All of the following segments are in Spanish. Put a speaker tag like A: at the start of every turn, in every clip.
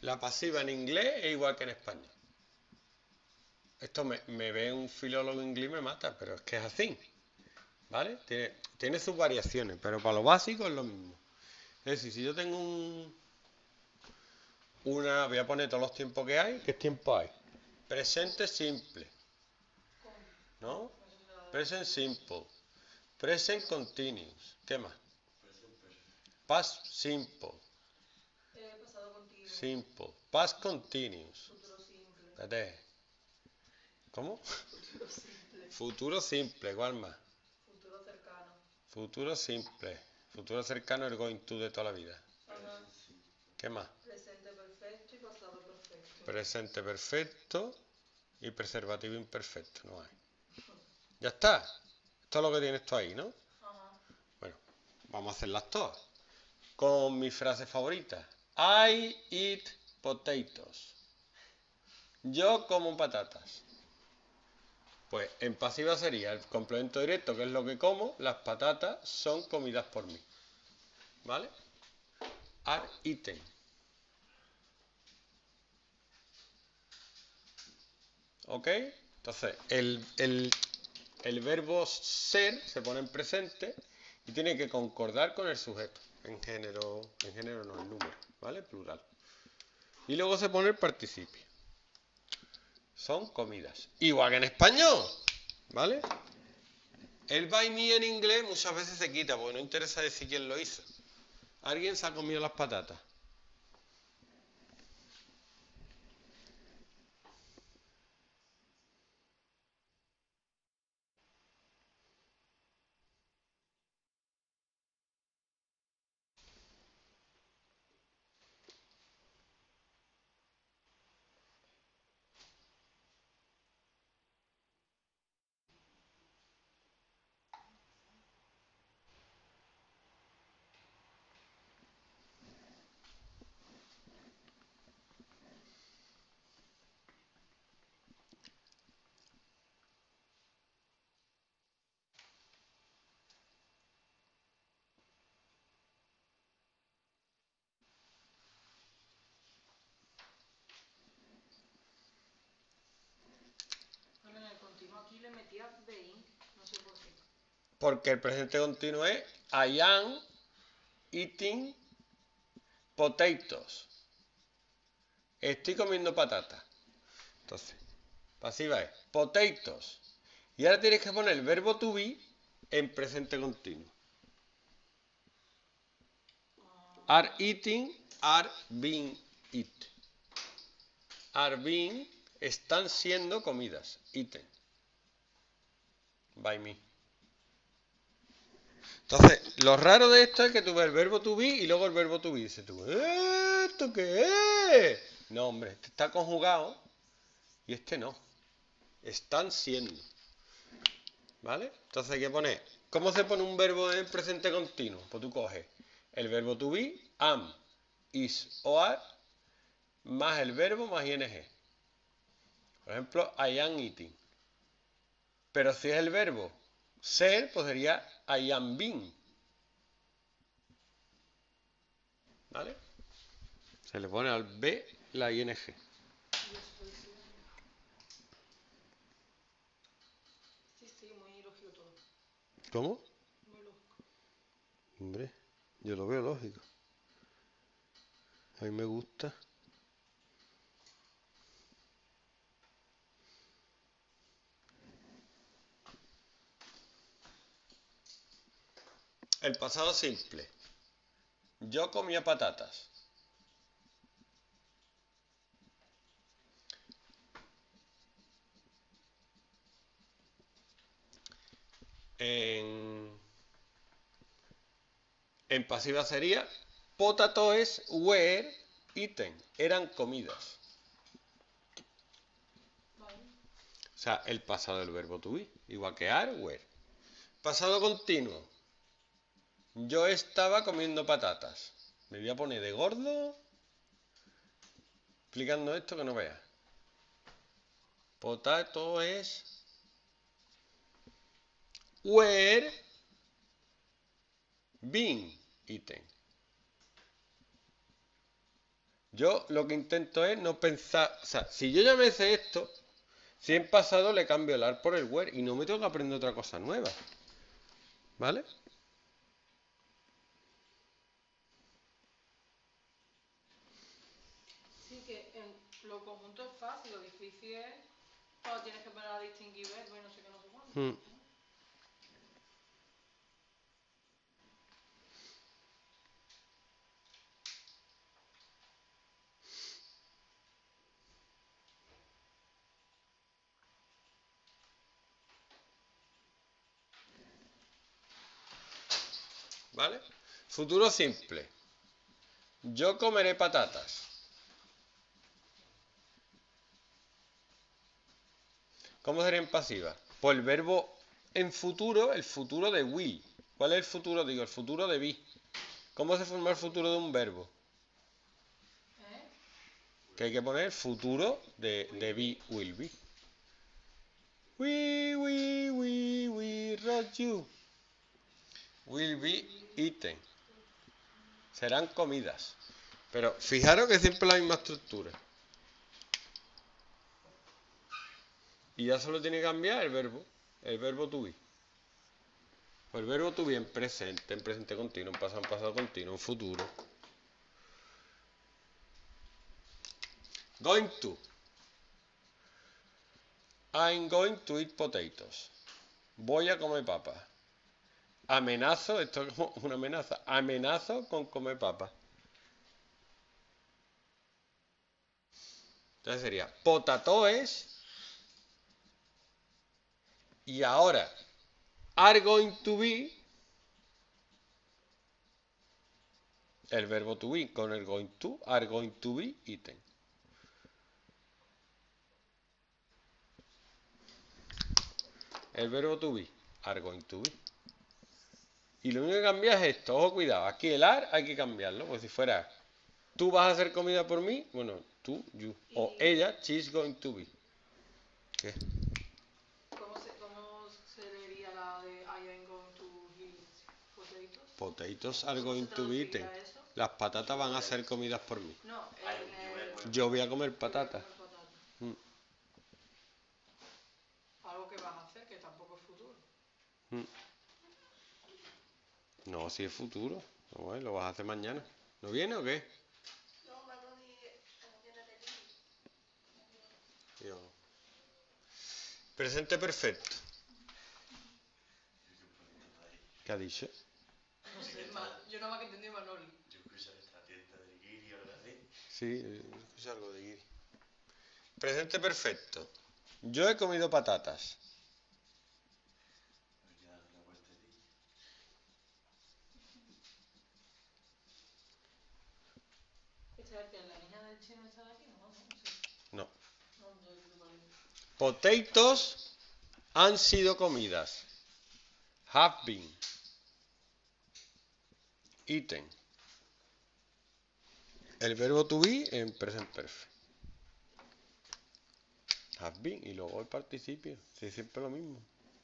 A: La pasiva en inglés es igual que en español. Esto me ve un filólogo inglés y me mata, pero es que es así. ¿Vale? Tiene sus variaciones, pero para lo básico es lo mismo. Es decir, si yo tengo voy a poner todos los tiempos que hay. ¿Qué tiempo hay? Presente simple, ¿no? Present simple. Present continuous. ¿Qué más? Past simple. Simple. Past continuous. Espérate. ¿Cómo? Futuro simple. ¿Cuál más? Futuro simple. Futuro cercano, el going to de toda la vida. ¿Qué más?
B: Presente perfecto y pasado perfecto.
A: Presente perfecto y preservativo imperfecto. No hay. Ya está. Esto es lo que tienes tú ahí, ¿no? Bueno, vamos a hacerlas todas. Con mi frase favorita. I eat potatoes. Yo como patatas. Pues en pasiva sería el complemento directo, que es lo que como. Las patatas son comidas por mí. ¿Vale? Are eaten. ¿Ok? Entonces, el verbo ser se pone en presente y tiene que concordar con el sujeto. En género no, en número, ¿vale? Plural. Y luego se pone el participio. Son comidas. Igual que en español, ¿vale? El by me en inglés muchas veces se quita porque no interesa decir quién lo hizo. Alguien se ha comido las patatas.
B: Bueno, en el continuo aquí le metía being, no sé por qué.
A: Porque el presente continuo es I am eating potatoes. Estoy comiendo patatas. Entonces, pasiva es potatoes. Y ahora tienes que poner el verbo to be en presente continuo. Are eating, are being eat. Are being, están siendo comidas. Eaten. By me. Entonces, lo raro de esto es que tú ves el verbo to be y luego el verbo to be. Dices tú, ¿esto qué es? No, hombre, este está conjugado y este no. Están siendo. ¿Vale? Entonces hay que poner. ¿Cómo se pone un verbo en presente continuo? Pues tú coges el verbo to be, am, is o are, más el verbo más ing. Por ejemplo, I am eating. Pero si es el verbo ser, pues sería I am being. ¿Vale? Se le pone al B la ing.
B: Y después sí, muy lógico todo.
A: ¿Cómo?
B: Muy lógico.
A: Hombre, yo lo veo lógico. A mí me gusta. El pasado simple. Yo comía patatas. En pasiva sería potatoes were eaten. Eran comidas.
B: Vale.
A: O sea, el pasado del verbo to be. Igual que are, were. Pasado continuo. Yo estaba comiendo patatas. Me voy a poner de gordo explicando esto que no veas. Potatoes were being eaten. Yo lo que intento es no pensar, o sea, si yo ya me sé esto, si en pasado le cambio el are por el where y no me tengo que aprender otra cosa nueva. ¿Vale?
B: Sí, que en lo conjunto es fácil, lo difícil es cuando tienes que parar a distinguir verbos y no sé qué, no sé cuánto.
A: ¿Vale? Futuro simple. Yo comeré patatas. ¿Cómo sería en pasiva? Pues el verbo en futuro, el futuro de will. ¿Cuál es el futuro? Digo, el futuro de be. ¿Cómo se forma el futuro de un verbo? Que hay que poner futuro de be, will be. We, rock you. Will be eaten. Serán comidas. Pero fijaros que siempre la misma estructura. Y ya solo tiene que cambiar el verbo to be. Pues el verbo to be en presente continuo, en pasado continuo, en futuro. Going to. I'm going to eat potatoes. Voy a comer papas. Amenazo, esto es como una amenaza. Amenazo con comer papas. Entonces sería potatoes. Y ahora, are going to be. El verbo to be con el going to, are going to be eaten. El verbo to be, are going to be. Y lo único que cambia es esto. Ojo, cuidado. Aquí el are hay que cambiarlo. Pues si fuera, tú vas a hacer comida por mí. Bueno, tú, you. O ella, she's going to be. ¿Qué?
B: ¿Cómo se leería la de I am going to eat potatoes?
A: Potatoes are
B: ¿Cómo
A: going
B: se
A: to be eaten.
B: traduciría eso?
A: Las patatas van a ser comidas por mí.
B: No,
A: Yo voy a comer patatas.
B: algo que vas a hacer, que tampoco es futuro.
A: No, si es futuro. No, lo vas a hacer mañana. ¿No viene o qué?
C: No, Manoli viene de
A: Yo. Presente perfecto. ¿Qué ha dicho?
B: No sé, yo nada más que entendí Manoli.
D: Yo escucho que está tienda de guiri o algo así.
A: Sí, escucha algo de guiri. Presente perfecto. Yo he comido patatas.
D: Aquí la puesta de ti.
B: ¿Esta es que la niña del chino está de aquí? No, no sé.
A: No.
B: No, yo creo que
A: Potatoes han sido comidas. Have been. Eaten. El verbo to be en present perfect. Have been y luego el participio. Sí, siempre lo mismo.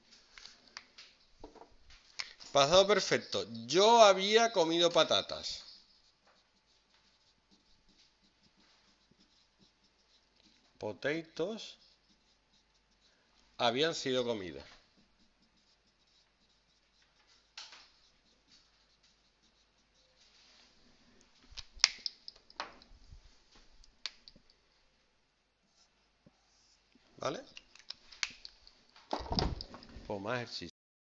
A: Pasado perfecto. Yo había comido patatas. Potatoes habían sido comidas. ¿Vale? O más ejercicio.